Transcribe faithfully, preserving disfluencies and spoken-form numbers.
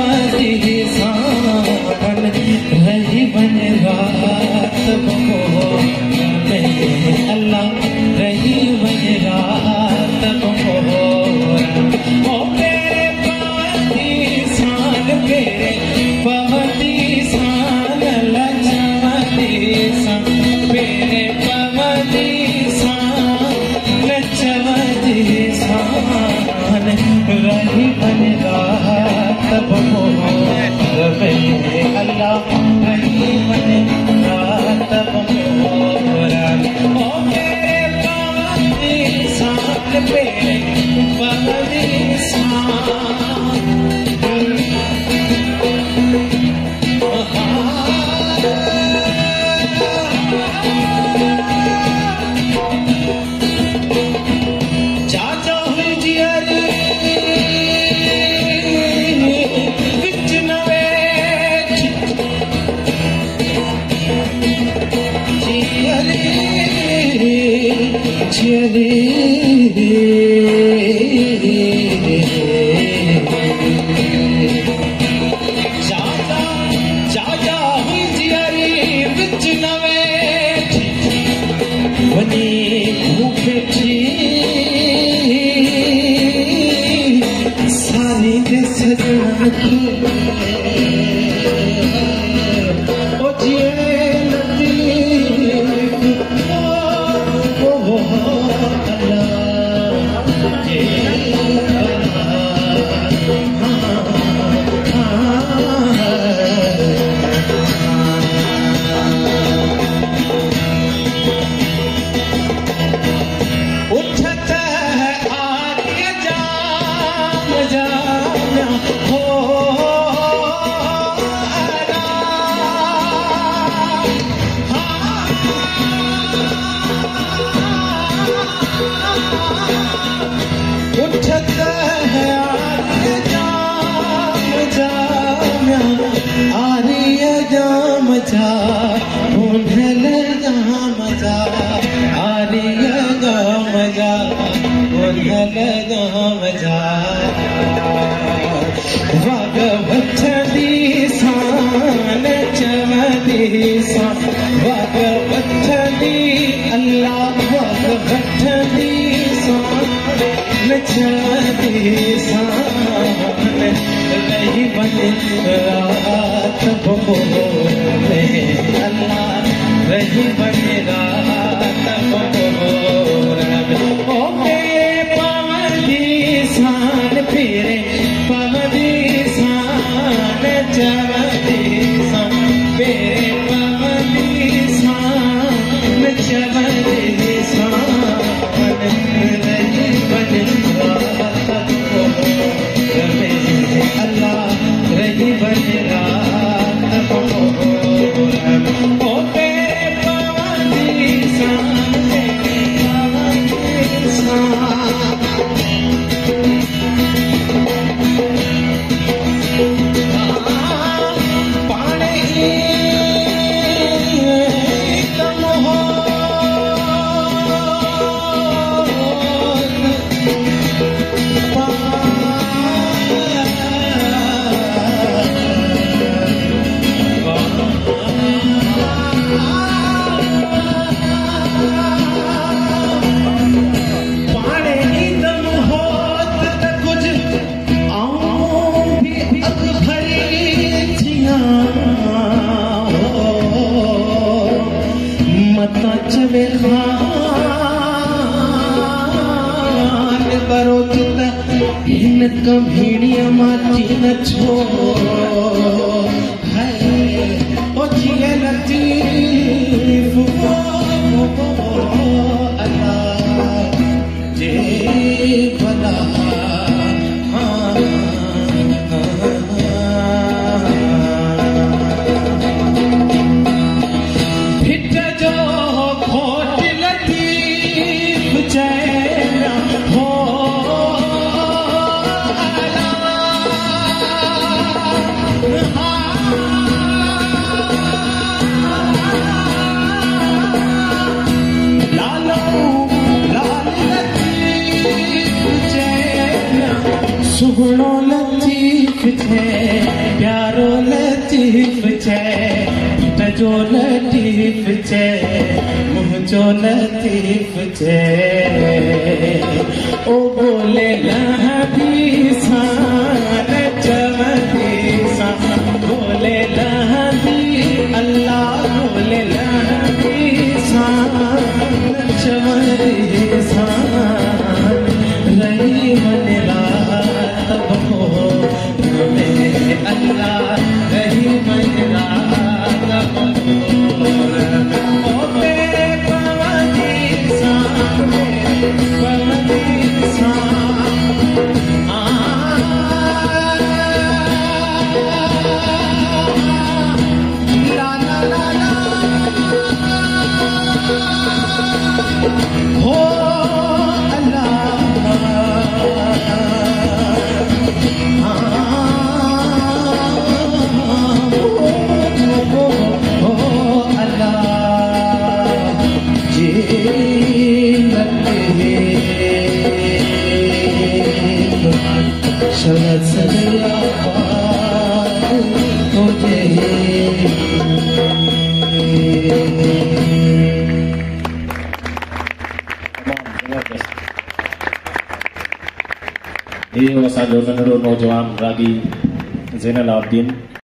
चमदी सावन रही बन रात बहो अल्लाह रही बन रात बहो ओ मेरे पवती सान मेरे पवती सान लचमदी सान मेरे पवती सान लचमदी सान रही बन रात बहो अल्लाह रही बन रात बहो ओ मेरे पवती सान मेरे पवती सान चाचा हुई जियारी विच नवे जियारी जियारी चाचा चाचा हुई जियारी विच नवे वनी भूखे सानी दे सजना की ओ जिए लतीफ ओ ओ अल्लाह उठत है आर्य जाम जाम हो उठत है आर्य जाम जाम आर्य जाम जा उन्हें जाम जा आर्य जाम जा उन्हें जाम जा भगवती सान चमदी सान भगवती अल्लाह भगवती सान चमदी सान रही बन रात बहो अल्लाह रही बन रात बहो ओ मेरे पवती सान फिरे पवती सान चमदी सान मेरे पवती सान चमदी सान रही बन रात बहो अल्लाह रही बन रात बहो ओ मेरे पवती सान पवती सान चवे खान करो चित इन कभीड़िया माची न छो है ओ जिए लतीफ अल्लाह जे भला सुगुणों लतीफ थे लतीफ़ छे जो लतीफ़ छे मुझो लतीफ़ छे ओ बोले लहदी सान चवदी सा बोले लहदी अल्लाह बोले लहदी सान चवदी सान रही मन रात हो अल्लाह रही मन रात हो ओ मेरे पवनी सान पवनी सान आ ला ला ला ला हो ये असांजो नंढड़ो नौजवान रागी ज़ैनल आबदीन